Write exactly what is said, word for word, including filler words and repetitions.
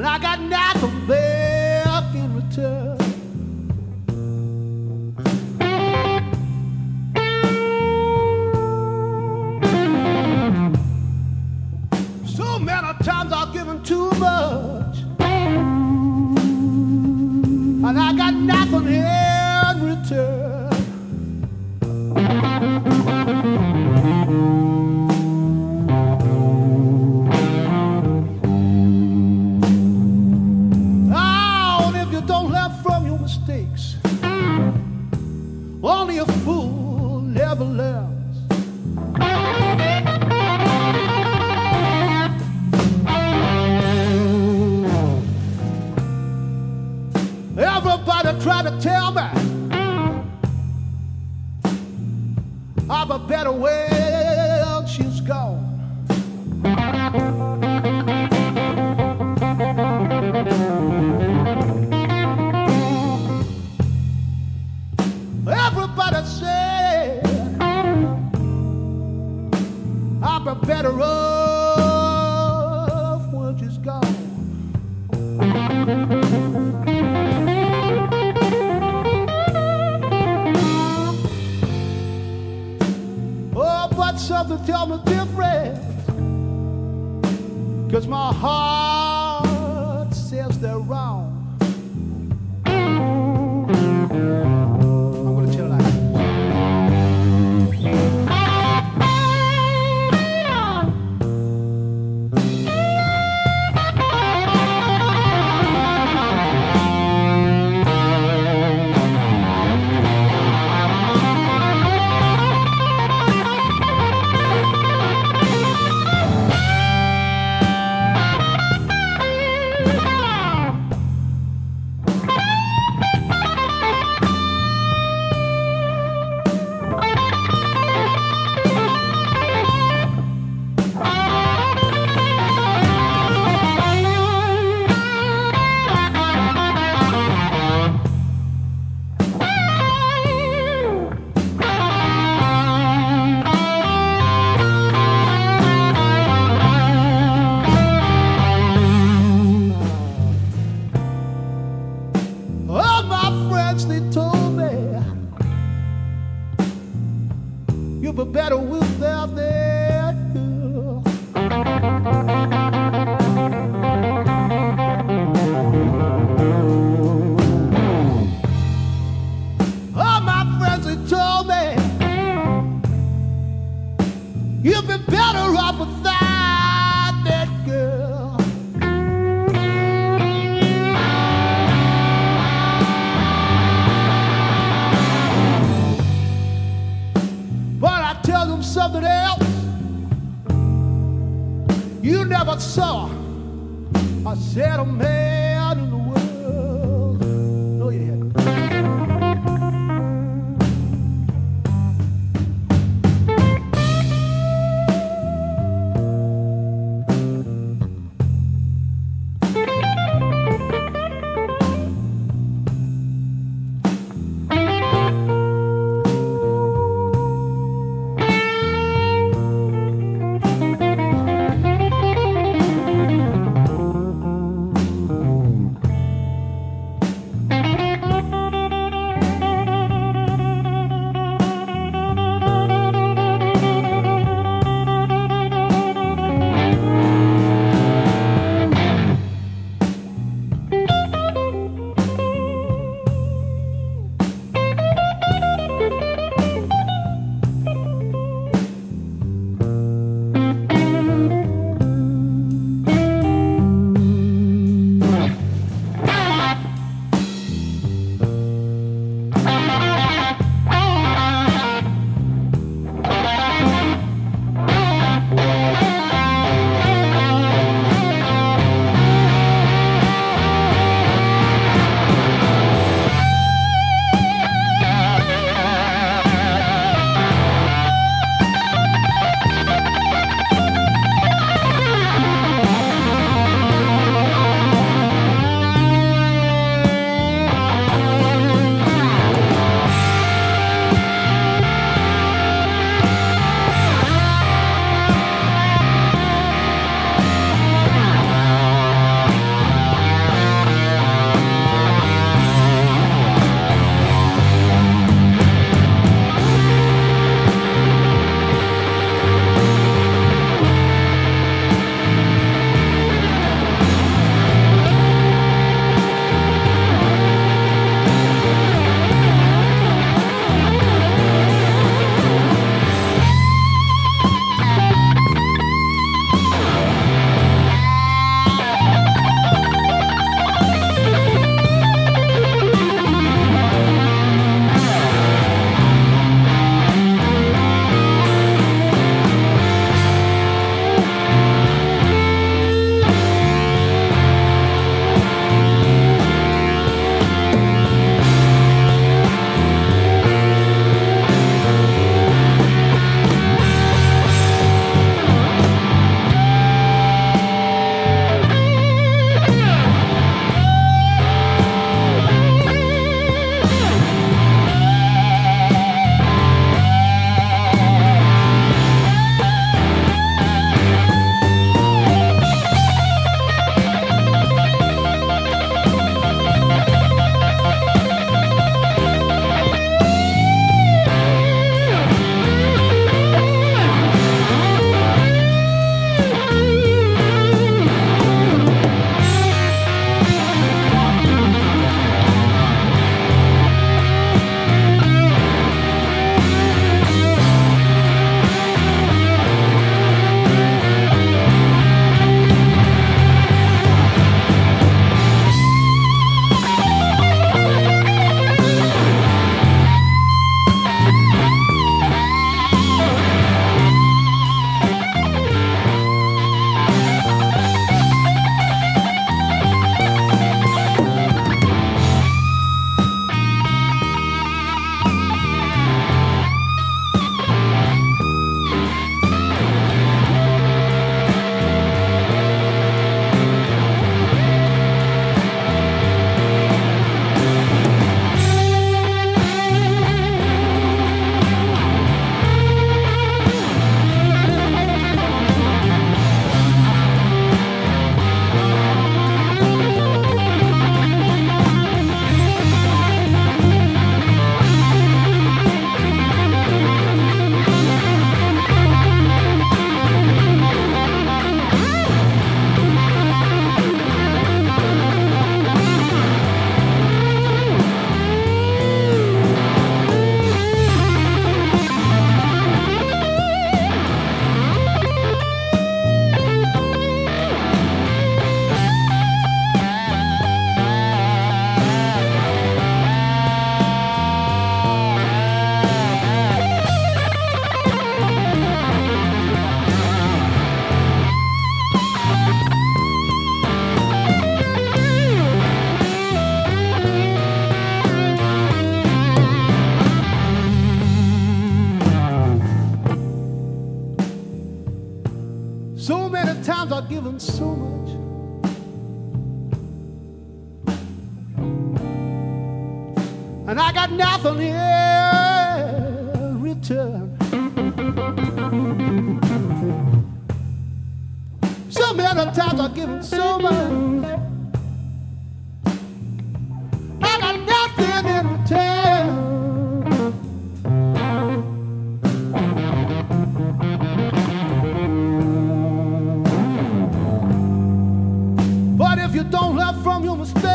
and I got nothing back in return. So many times I've given too much, and I got nothing in return. Oh, and if you don't learn from your mistakes, only a fool never learns. Everybody try to tell me of a better way, she's gone. Everybody said I'll be better off when she's gone. Something tell me different, 'cause my heart says they're wrong. I'm gonna tell like but better without that girl. All my friends they told me you'd be better off without that girl. Tell them something else you never saw. I said a man in the world. No, you hadn't. times I've given so much, and I got nothing in return. So many times I've given so much, I got nothing in return. But if you don't learn from your mistakes,